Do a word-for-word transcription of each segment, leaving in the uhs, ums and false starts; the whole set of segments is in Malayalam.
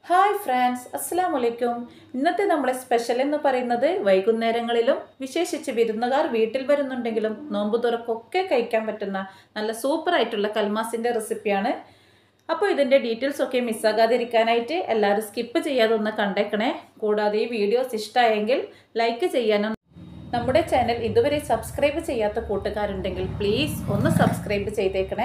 ഹായ് ഫ്രണ്ട്സ്, അസ്സലാമു അലൈക്കും. ഇന്നത്തെ നമ്മുടെ സ്പെഷ്യൽ എന്ന് പറയുന്നത് വൈകുന്നേരങ്ങളിലും വിശേഷിച്ച് വിരുന്നുകാർ വീട്ടിൽ വരുന്നുണ്ടെങ്കിലും നോമ്പ് തുറക്കൊക്കെ കഴിക്കാൻ പറ്റുന്ന നല്ല സൂപ്പർ ആയിട്ടുള്ള കൽമാസിൻ്റെ റെസിപ്പിയാണ്. അപ്പോൾ ഇതിൻ്റെ ഡീറ്റെയിൽസ് ഒക്കെ മിസ്സാകാതിരിക്കാനായിട്ട് എല്ലാവരും സ്കിപ്പ് ചെയ്യാതെ ഒന്ന് കണ്ടേക്കണേ. കൂടാതെ ഈ വീഡിയോസ് ഇഷ്ടമായെങ്കിൽ ലൈക്ക് ചെയ്യാനും നമ്മുടെ ചാനൽ ഇതുവരെ സബ്സ്ക്രൈബ് ചെയ്യാത്ത കൂട്ടുകാരുണ്ടെങ്കിൽ പ്ലീസ് ഒന്ന് സബ്സ്ക്രൈബ് ചെയ്തേക്കണേ.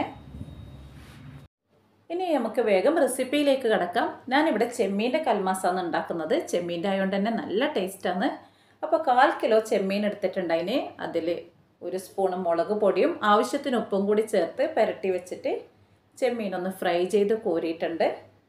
ഇനി നമുക്ക് വേഗം റെസിപ്പിയിലേക്ക് കിടക്കാം. ഞാനിവിടെ ചെമ്മീൻ്റെ കൽമാസാണ് ഉണ്ടാക്കുന്നത്. ചെമ്മീൻ്റെ ആയതുകൊണ്ട് തന്നെ നല്ല ടേസ്റ്റാണ്. അപ്പോൾ കാൽ കിലോ ചെമ്മീൻ എടുത്തിട്ടുണ്ടതിന് അതിൽ ഒരു സ്പൂണ് മുളക് പൊടിയും ആവശ്യത്തിന് ഉപ്പും കൂടി ചേർത്ത് പുരട്ടി വെച്ചിട്ട് ചെമ്മീനൊന്ന് ഫ്രൈ ചെയ്ത് കോരിയിട്ടുണ്ട്.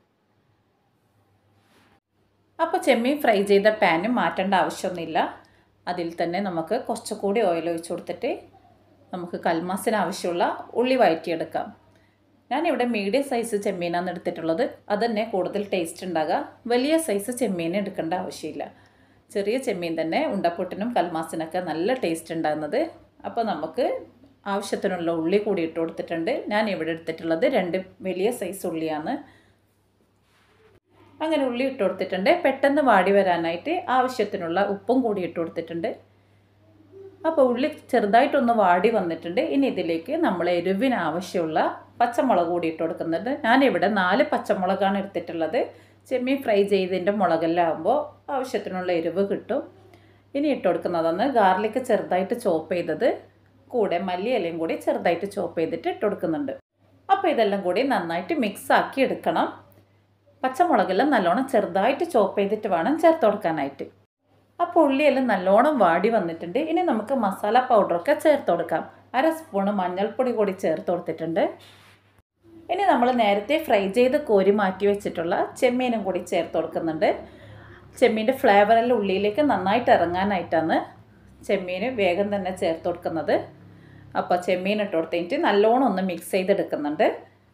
അപ്പോൾ ചെമ്മീൻ ഫ്രൈ ചെയ്ത പാന് മാറ്റേണ്ട ആവശ്യമൊന്നുമില്ല. അതിൽ തന്നെ നമുക്ക് കുറച്ചുകൂടി ഓയിൽ ഒഴിച്ച് കൊടുത്തിട്ട് നമുക്ക് കൽമാസിന് ആവശ്യമുള്ള ഉള്ളി വഴറ്റിയെടുക്കാം. ഞാനിവിടെ മീഡിയം സൈസ് ചെമ്മീനാണ് എടുത്തിട്ടുള്ളത്. അതുതന്നെ കൂടുതൽ ടേസ്റ്റ് ഉണ്ടാകുക. വലിയ സൈസ് ചെമ്മീൻ എടുക്കേണ്ട ആവശ്യമില്ല. ചെറിയ ചെമ്മീൻ തന്നെ ഉണ്ടപ്പൊട്ടിനും കൽമാസിനൊക്കെ നല്ല ടേസ്റ്റ് ഉണ്ടാകുന്നത്. അപ്പോൾ നമുക്ക് ആവശ്യത്തിനുള്ള ഉള്ളി കൂടി ഇട്ട് കൊടുത്തിട്ടുണ്ട്. ഞാൻ ഇവിടെ എടുത്തിട്ടുള്ളത് രണ്ട് വലിയ സൈസ് ഉള്ളിയാണ്. അങ്ങനെ ഉള്ളി ഇട്ട് കൊടുത്തിട്ടുണ്ട്. പെട്ടെന്ന് വാടി വരാനായിട്ട് ആവശ്യത്തിനുള്ള ഉപ്പും കൂടി ഇട്ട് കൊടുത്തിട്ടുണ്ട്. അപ്പോൾ ഉള്ളി ചെറുതായിട്ടൊന്ന് വാടി വന്നിട്ടുണ്ട്. ഇനി ഇതിലേക്ക് നമ്മൾ എരിവിന് ആവശ്യമുള്ള പച്ചമുളക് കൂടി ഇട്ട് കൊടുക്കുന്നുണ്ട്. ഞാനിവിടെ നാല് പച്ചമുളകാണ് എടുത്തിട്ടുള്ളത്. ചെമ്മീൻ ഫ്രൈ ചെയ്തതിൻ്റെ മുളകെല്ലാം ആകുമ്പോൾ ആവശ്യത്തിനുള്ള എരിവ് കിട്ടും. ഇനി ഇട്ട് കൊടുക്കുന്നതാണ് ഗാർലിക്ക് ചെറുതായിട്ട് ചോപ്പ് ചെയ്തത്, കൂടെ മല്ലിയിലയും കൂടി ചെറുതായിട്ട് ചോപ്പ് ചെയ്തിട്ട് ഇട്ട് കൊടുക്കുന്നുണ്ട്. അപ്പോൾ ഇതെല്ലാം കൂടി നന്നായിട്ട് മിക്സ് ആക്കി എടുക്കണം. പച്ചമുളകെല്ലാം നല്ലോണം ചെറുതായിട്ട് ചോപ്പ് ചെയ്തിട്ട് വേണം ചേർത്ത് കൊടുക്കാനായിട്ട്. അപ്പോൾ ഉള്ളിയെല്ലാം നല്ലോണം വാടി വന്നിട്ടുണ്ട്. ഇനി നമുക്ക് മസാല പൗഡറൊക്കെ ചേർത്ത് കൊടുക്കാം. അര സ്പൂണ് മഞ്ഞൾപ്പൊടി കൂടി ചേർത്ത് കൊടുത്തിട്ടുണ്ട്. ഇനി നമ്മൾ നേരത്തെ ഫ്രൈ ചെയ്ത് കോരി മാറ്റി വെച്ചിട്ടുള്ള ചെമ്മീനും കൂടി ചേർത്ത് കൊടുക്കുന്നുണ്ട്. ചെമ്മീൻ്റെ ഫ്ലേവറെല്ലാം ഉള്ളിയിലേക്ക് നന്നായിട്ട് ഇറങ്ങാനായിട്ടാണ് ചെമ്മീൻ വേഗം തന്നെ ചേർത്ത് കൊടുക്കുന്നത്. അപ്പോൾ ചെമ്മീൻ ഇട്ട് കൊടുത്തിട്ട് നല്ലോണം ഒന്ന് മിക്സ് ചെയ്തെടുക്കുന്നുണ്ട്.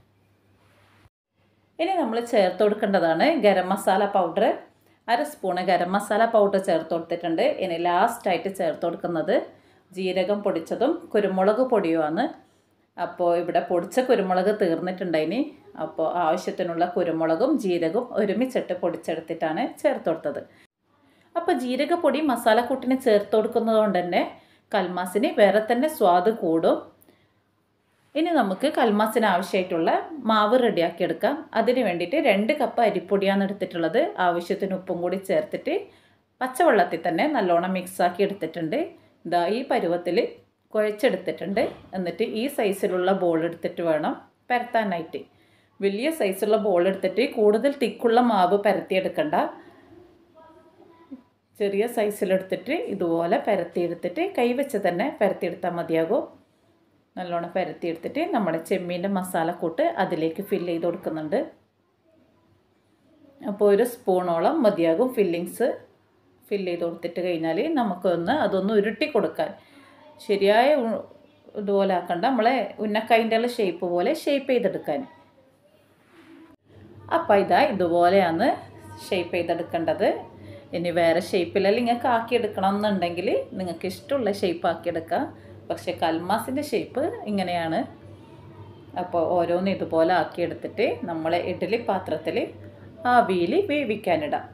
ഇനി നമ്മൾ ചേർത്ത് കൊടുക്കേണ്ടതാണ് ഗരം മസാല പൗഡർ. അര സ്പൂണ് ഗരം മസാല പൗഡർ ചേർത്ത് കൊടുത്തിട്ടുണ്ട്. ഇനി ലാസ്റ്റായിട്ട് ചേർത്ത് കൊടുക്കുന്നത് ജീരകം പൊടിച്ചതും കുരുമുളക് പൊടിയുമാണ്. അപ്പോൾ ഇവിടെ പൊടിച്ച കുരുമുളക് തീർന്നിട്ടുണ്ടായിനി. അപ്പോൾ ആവശ്യത്തിനുള്ള കുരുമുളകും ജീരകവും ഒരുമിച്ചിട്ട് പൊടിച്ചെടുത്തിട്ടാണ് ചേർത്ത് കൊടുത്തത്. അപ്പോൾ ജീരകപ്പൊടി മസാലക്കൂട്ടിന് ചേർത്ത് കൊടുക്കുന്നത് കൊണ്ട് തന്നെ കൽമാസിന് വേറെ തന്നെ സ്വാദ് കൂടും. ഇനി നമുക്ക് കൽമാസിന് ആവശ്യമായിട്ടുള്ള മാവ് റെഡിയാക്കി എടുക്കാം. അതിന് വേണ്ടിയിട്ട് രണ്ട് കപ്പ് അരിപ്പൊടിയാണ് എടുത്തിട്ടുള്ളത്. ആവശ്യത്തിന് ഉപ്പും കൂടി ചേർത്തിട്ട് പച്ചവെള്ളത്തിൽ തന്നെ നല്ലോണം മിക്സാക്കി എടുത്തിട്ടുണ്ട്. ഇതാ ഈ പരുവത്തിൽ കുഴച്ചെടുത്തിട്ടുണ്ട്. എന്നിട്ട് ഈ സൈസിലുള്ള ബോൾ എടുത്തിട്ട് വേണം പരത്താനായിട്ട്. വലിയ സൈസുള്ള ബോൾ എടുത്തിട്ട് കൂടുതൽ തിക്കുള്ള മാവ് പരത്തിയെടുക്കണ്ട. ചെറിയ സൈസിലെടുത്തിട്ട് ഇതുപോലെ പരത്തിയെടുത്തിട്ട് കൈവച്ച് തന്നെ പരത്തിയെടുത്താൽ മതിയാകും. നല്ലോണം പരത്തിയെടുത്തിട്ട് നമ്മുടെ ചെമ്മീൻ്റെ മസാലക്കൂട്ട് അതിലേക്ക് ഫില്ല് ചെയ്ത് കൊടുക്കുന്നുണ്ട്. അപ്പോൾ ഒരു സ്പൂണോളം മതിയാകും ഫില്ലിങ്സ് ഫില്ല് ചെയ്ത് കൊടുത്തിട്ട് കഴിഞ്ഞാൽ നമുക്കൊന്ന് അതൊന്ന് ഉരുട്ടി കൊടുക്കാൻ. ശരിയായ ഇതുപോലെ ആക്കണ്ട, നമ്മളെ ഉന്നക്കായിൻ്റെ ഉള്ള ഷേപ്പ് പോലെ ഷേപ്പ് ചെയ്തെടുക്കാൻ. അപ്പോൾ ഇതാ ഇതുപോലെയാണ് ഷേപ്പ് ചെയ്തെടുക്കേണ്ടത്. ഇനി വേറെ ഷേപ്പിലെല്ലാം നിങ്ങൾക്ക് ആക്കിയെടുക്കണം എന്നുണ്ടെങ്കിൽ നിങ്ങൾക്ക് ഇഷ്ടമുള്ള ഷേപ്പ് ആക്കിയെടുക്കാം. പക്ഷേ കൽമാസിൻ്റെ ഷേപ്പ് ഇങ്ങനെയാണ്. അപ്പോൾ ഓരോന്ന് ഇതുപോലെ ആക്കിയെടുത്തിട്ട് നമ്മളെ ഇഡ്ഡലി പാത്രത്തിൽ ആവിയിൽ വേവിക്കാനിടാം.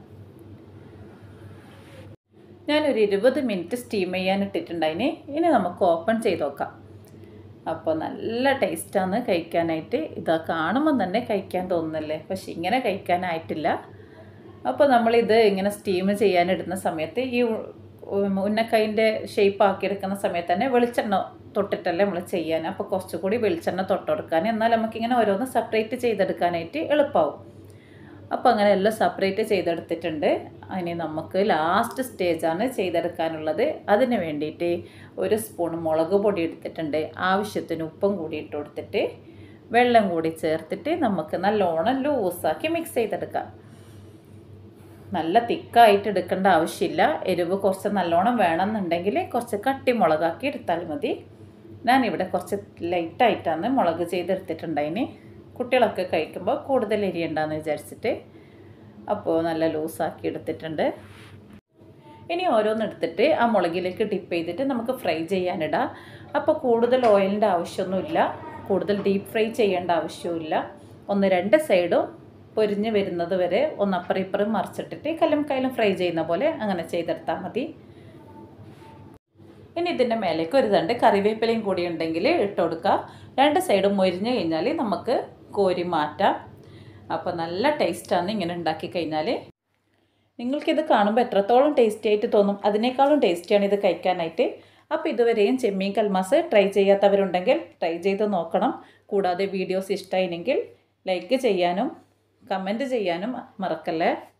ഞാനൊരു ഇരുപത് മിനിറ്റ് സ്റ്റീം ചെയ്യാൻ ഇട്ടിട്ടുണ്ടായിന്. ഇനി നമുക്ക് ഓപ്പൺ ചെയ്ത് നോക്കാം. അപ്പോൾ നല്ല ടേസ്റ്റാണ് കഴിക്കാനായിട്ട്. ഇതാ കാണുമ്പോൾ തന്നെ കഴിക്കാൻ തോന്നുന്നല്ലേ, പക്ഷെ ഇങ്ങനെ കഴിക്കാനായിട്ടില്ല. അപ്പോൾ നമ്മളിത് ഇങ്ങനെ സ്റ്റീം ചെയ്യാനിടുന്ന സമയത്ത് ഈ ഉന്നക്കായിൻ്റെ ഷേപ്പ് ആക്കിയെടുക്കുന്ന സമയത്ത് തന്നെ വെളിച്ചെണ്ണ തൊട്ടിട്ടല്ലേ നമ്മൾ ചെയ്യാൻ. അപ്പോൾ കുറച്ചുകൂടി വെളിച്ചെണ്ണ തൊട്ടെടുക്കാൻ, എന്നാൽ നമുക്കിങ്ങനെ ഓരോന്ന് സെപ്പറേറ്റ് ചെയ്തെടുക്കാനായിട്ട് എളുപ്പമാവും. അപ്പോൾ അങ്ങനെ എല്ലാം സെപ്പറേറ്റ് ചെയ്തെടുത്തിട്ടുണ്ട്. അതിന് നമുക്ക് ലാസ്റ്റ് സ്റ്റേജാണ് ചെയ്തെടുക്കാനുള്ളത്. അതിന് വേണ്ടിയിട്ട് ഒരു സ്പൂൺ മുളക് പൊടി എടുത്തിട്ടുണ്ട്. ആവശ്യത്തിന് ഉപ്പും കൂടി ഇട്ട് കൊടുത്തിട്ട് വെള്ളം കൂടി ചേർത്തിട്ട് നമുക്ക് നല്ലോണം ലൂസാക്കി മിക്സ് ചെയ്തെടുക്കാം. നല്ല തിക്കായിട്ട് എടുക്കേണ്ട ആവശ്യമില്ല. എരിവ് കുറച്ച് നല്ലോണം വേണമെന്നുണ്ടെങ്കിൽ കുറച്ച് കട്ടി മുളകാക്കി എടുത്താൽ മതി. ഞാനിവിടെ കുറച്ച് ലൈറ്റായിട്ടാണ് മുളക് ചെയ്തെടുത്തിട്ടുണ്ടായിന്. കുട്ടികളൊക്കെ കഴിക്കുമ്പോൾ കൂടുതൽ എരിയുണ്ടാന്ന് വിചാരിച്ചിട്ട്. അപ്പോൾ നല്ല ലൂസാക്കി എടുത്തിട്ടുണ്ട്. ഇനി ഓരോന്നെടുത്തിട്ട് ആ മുളകിലേക്ക് ഡിപ്പ് ചെയ്തിട്ട് നമുക്ക് ഫ്രൈ ചെയ്യാനിടാം. അപ്പോൾ കൂടുതൽ ഓയിലിൻ്റെ ആവശ്യമൊന്നുമില്ല, കൂടുതൽ ഡീപ്പ് ഫ്രൈ ചെയ്യേണ്ട ആവശ്യമില്ല. ഒന്ന് രണ്ട് സൈഡും പൊരിഞ്ഞ് വരുന്നത് വരെ ഒന്ന് അപ്പുറം ഇപ്പുറം മറിച്ചിട്ടിട്ട് കല്ലും കയ്യിലും ഫ്രൈ ചെയ്യുന്ന പോലെ അങ്ങനെ ചെയ്തെടുത്താൽ മതി. ഇനി ഇതിൻ്റെ മേലേക്ക് ഒരു തണ്ട് കറിവേപ്പിലയും കൂടി ഉണ്ടെങ്കിൽ ഇട്ട് കൊടുക്കുക. രണ്ട് സൈഡും മൊരിഞ്ഞ് കഴിഞ്ഞാൽ നമുക്ക് കോരി മാറ്റാം. അപ്പോൾ നല്ല ടേസ്റ്റാണ് ഇങ്ങനെ ഉണ്ടാക്കി കഴിഞ്ഞാൽ. നിങ്ങൾക്കിത് കാണുമ്പോൾ എത്രത്തോളം ടേസ്റ്റി ആയിട്ട് തോന്നും, അതിനേക്കാളും ടേസ്റ്റിയാണ് ഇത് കഴിക്കാനായിട്ട്. അപ്പോൾ ഇതുവരെയും ചെമ്മീൻ കൽമാസ് ട്രൈ ചെയ്യാത്തവരുണ്ടെങ്കിൽ ട്രൈ ചെയ്ത് നോക്കണം. കൂടാതെ വീഡിയോസ് ഇഷ്ടമായില്ലെങ്കിൽ ലൈക്ക് ചെയ്യാനും കമൻറ്റ് ചെയ്യാനും മറക്കല്ലേ.